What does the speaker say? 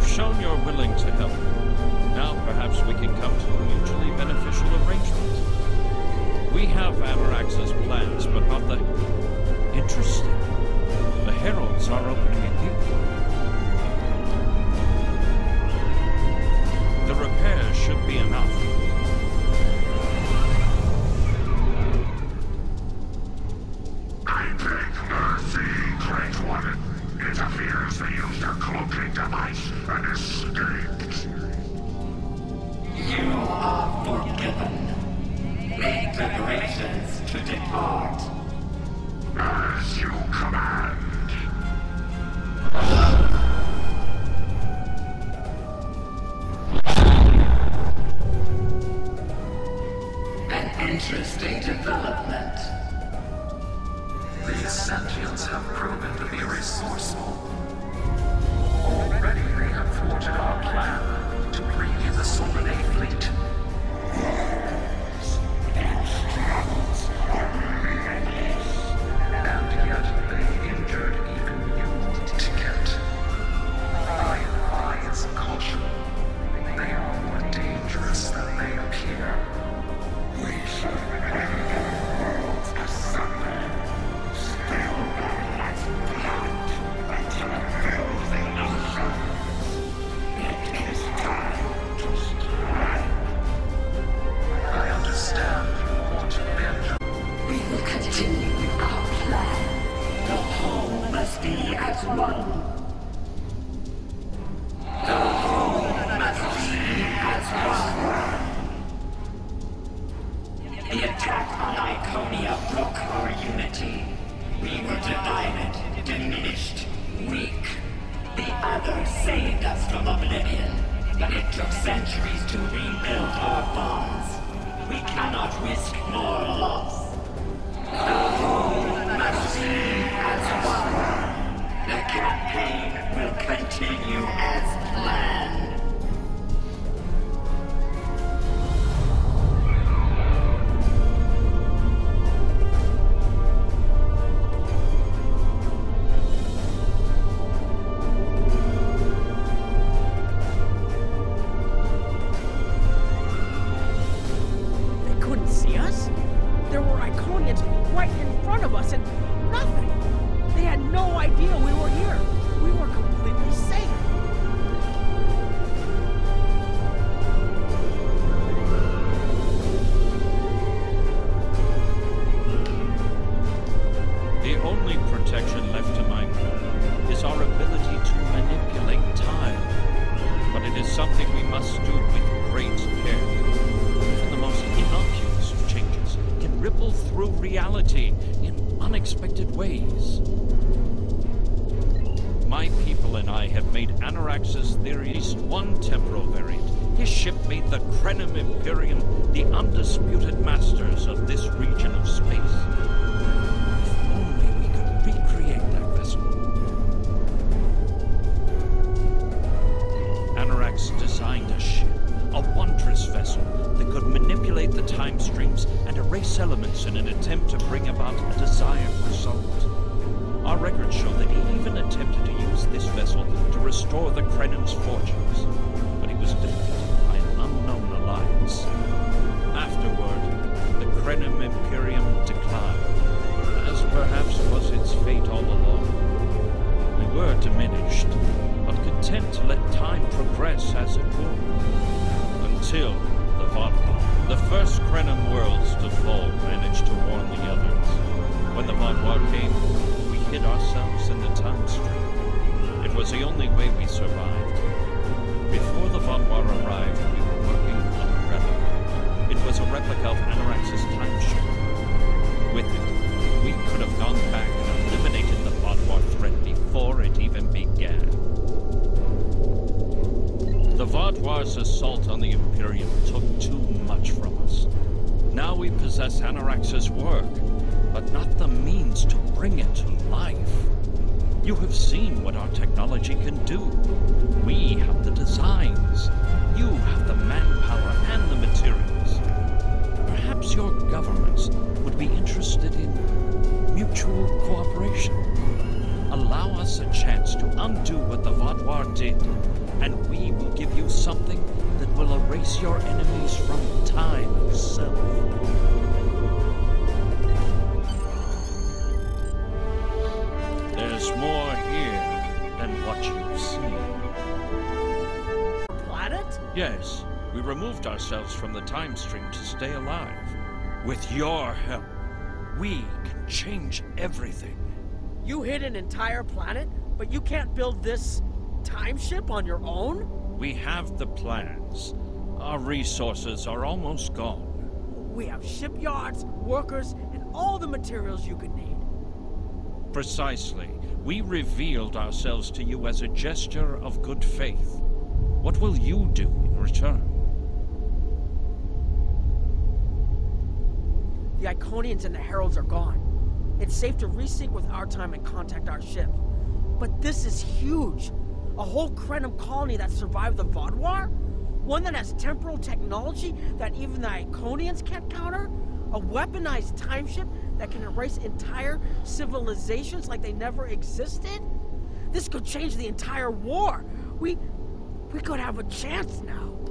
shown you're willing to help. Now perhaps we can come to a mutually beneficial arrangement. We have Amarax's plans, but not the... Interesting. The Heralds are opening a gateway. The repair should be enough. I beg mercy, Great One. It appears they used a cloaking device and escaped. You are forgiven. Make preparations to depart. As you command. An interesting development. These sentients have proven to be resourceful. Already they have thwarted our plan to bring in the Solanae fleet. And yet they injured even you, Ticket. I advise caution. They are more dangerous than they appear. We should bring the worlds asunder. Still not blood until it fills the oceans. It is time to strike. I understand you want vengeance. We will continue our plan. The whole must be as one. The whole must be as one. The attack on Iconia broke our unity. We were divided, diminished, weak. The others saved us from oblivion, but it took centuries to rebuild our bonds. We cannot risk more loss. The whole must be as one. The campaign will continue as planned. They couldn't see us. There were Iconians right in front of us and nothing. They had no idea we were here. We were completely safe. The only protection left to my group is our ability to manipulate time. But it is something we must do with great care. Even the most innocuous of changes can ripple through reality in unexpected ways. My people and I have made Anarax's theory at least one temporal variant. His ship made the Krenim Imperium the undisputed masters of this region of space. If only we could recreate that vessel. Anarax designed a ship, a wondrous vessel that could manipulate the time streams and erase elements in an attempt to bring about a desired result. Our records show that he even attempted to use this vessel to restore the Krenim's fortunes, but he was defeated by an unknown alliance. Afterward, the Krenim Imperium declined, as perhaps was its fate all along. We were diminished, but content to let time progress as it would. Until the Vodvar, the first Krenim worlds to fall, managed to warn the others. When the Vodvar came, we hid ourselves in the time stream. It was the only way we survived. Before the Vodvar arrived, we were working on a replica. It was a replica of Anarax's time ship. With it, we could have gone back and eliminated the Vodvar threat before it even began. The Vodvar's assault on the Imperium took too much from us. Now we possess Anarax's work, but not the means to bring it to life. You have seen what our technology can do. We have the designs. You have the manpower and the materials. Perhaps your governments would be interested in mutual cooperation. Allow us a chance to undo what the Vodvar did and give you something that will erase your enemies from time itself. There's more here than what you've seen. Planet? Yes, we removed ourselves from the time stream to stay alive. With your help, we can change everything. You hid an entire planet, but you can't build this time ship on your own? We have the plans. Our resources are almost gone. We have shipyards, workers, and all the materials you could need. Precisely. We revealed ourselves to you as a gesture of good faith. What will you do in return? The Iconians and the Heralds are gone. It's safe to resync with our time and contact our ship. But this is huge. A whole Krenim colony that survived the Vaadwaur? One that has temporal technology that even the Iconians can't counter? A weaponized time ship that can erase entire civilizations like they never existed? This could change the entire war. We could have a chance now.